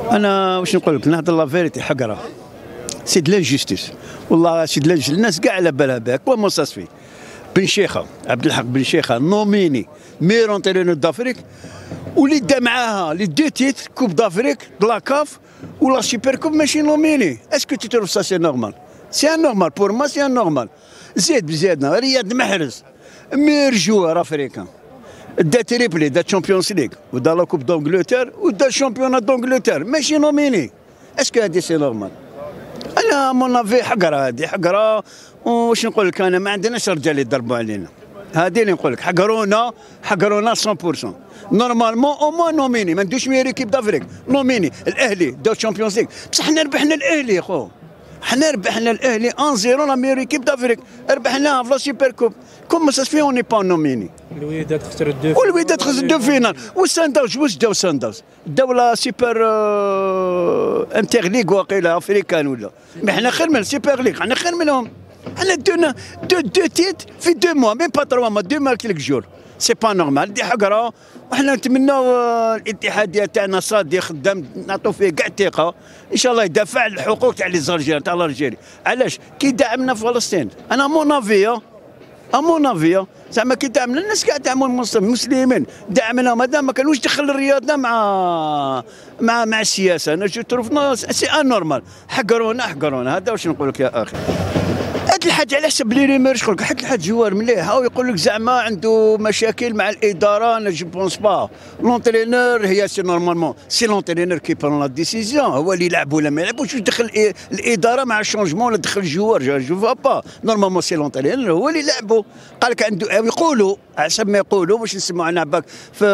انا واش نقول لك، نهضر لا فيريتي حقره. سي دو لانجستيس والله، سي دو الناس كاع على بالها بها. كومون سا سفي بن شيخه، عبد الحق بن شيخه نوميني ميرون انترينور دافريك، واللي دا معاها لي دو تيتر كوب دافريك دلا كاف ولا سوبر كوب ماشي نوميني. اسكو تي تروف سا سي نورمال؟ سي ان نورمال بور ما، سي ان نورمال. زيد بزيادنا رياض محرز مير جوار افريكان، دا تريبلي، دا تشامبيونز ليغ، ودا لا كوب دونجلتير، ودا شامبيونات دونجلتير، ماشي نوميني. اسكو هادي سي نورمال؟ انا مون افي حقره، هادي حقره. واش نقول لك، انا ما عندناش رجال يضربوا علينا. هادي اللي نقول لك، حقرونا 100%. نورمالمون او موان نوميني، ما ندوش ميري كيب دافريك نوميني. الاهلي داو تشامبيونز ليغ، بصح حنا ربحنا الاهلي خو، حنا ربحنا الاهلي 1-0 لا ميري كيب دافريك، ربحناها في لا سوبر كوب. كوم سا سفي اوني با نوميني؟ الوداد خسر الدو، والوداد خسر الدو فينال. والساندوز واش داو؟ ساندوز داو لا سوبر انتر ليغ واقيلا افريكان ولا، مي حنا خير من سوبر ليغ، حنا خير منهم. حنا دونا دو تيت في 2 موا، ميم با 3 موا، 2 مارك جور. سي با نورمال، دي حقره. وحنا نتمناو الاتحاديه تاعنا صادي خدام، نعطوا فيه كاع الثقه ان شاء الله يدافع على الحقوق تاع لي زالجيريان، تاع الجيري. علاش؟ كي دعمنا في فلسطين، انا مون افي زعما كي دعمنا الناس كاع دعموا المسلمين، دعمنا مادام ما كانوش دخل الرياضه مع السياسه. انا جو تروف سي ان نورمال. حقرونا هذا واش نقول لك يا اخي. هاد الحاج على حسب لي ريمير شغل، حتى الحاج جوار مليح، هاو يقول لك زعما عنده مشاكل مع الاداره. انا جو بونس با لونترينور، هي سي نورمالمون سي لونترينور كي برون لا ديسيزيون، هو اللي يلعب ولا ما يلعبوش. دخل الاداره مع الشونجمون ولا دخل الجوار؟ جو فا با. نورمالمون سي لونترينور هو اللي يلعبو. قال لك عنده، يقولوا على حسب ما يقولوا، واش نسمعوا انا باك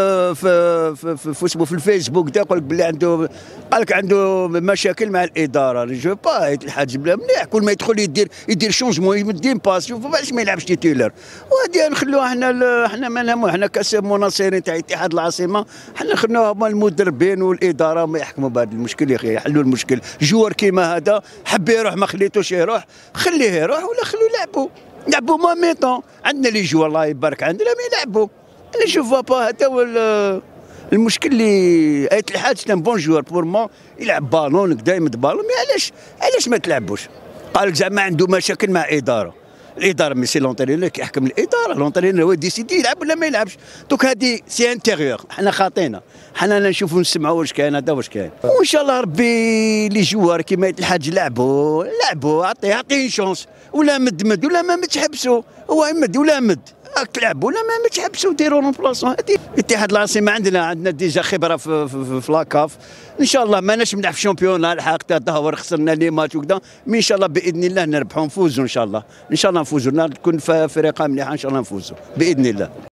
في الفيسبوك دا، يقول لك بلي عنده، قال لك عنده مشاكل مع الاداره. جو با الحاج بلا مليح، كل ما يدخل يدير شونجمون، يدير باس. شوف علاش ما يلعبش تيتولر. وهادي نخلوها حنا ما نهمو، حنا كاس مناصرين تاع اتحاد العاصمه، حنا نخلوها هما المدربين والاداره ما يحكموا بهذا المشكل. يا اخي يحلوا المشكل. جوار كيما هذا حب يروح، ما خليتوش يروح، خليه يروح ولا خلوه يلعبوا ما ميطون. عندنا لي جوار الله يبارك عندنا ما يلعبوا. انا جو فوا با، هذا هو المشكل. اللي ايت الحاج كان بون جوار بور ما، يلعب بالون دايما بالون. علاش ما تلعبوش؟ قال لك زعما عنده مشاكل مع الاداره مي سي لونترينور كيحكم الاداره. لونترينور هو ديسيدي يلعب ولا ما يلعبش. دوك هادي سي انتيريور، حنا خاطينا، حنا نشوفوا نسمعوا واش كاين، هذا واش كاين. وان شاء الله ربي لي جوار كيما الحاج لعبوا عطيه شونس، ولا مد ولا ما مدش حبسوا. هو يمد ولا مد، راك تلعبوا ولا ما مدش حبسوا، ديروا رومبلاسون. هادي اتحاد العاصمه عندنا ديجا خبره في لاكاف. ان شاء الله ماناش ملعب في الشامبيون الحق تاع الظهر، خسرنا لي ماتش وكذا، مي ان شاء الله باذن الله نربحوا نفوزوا. ان شاء الله نفوزوا، تكون فرقه مليحه ان شاء الله نفوزوا باذن الله.